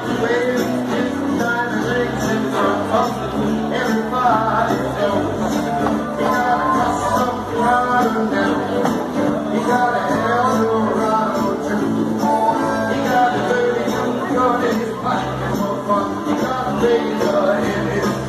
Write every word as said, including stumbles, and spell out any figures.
He got a dirty, good in his pocket, for fun. He got a razor in his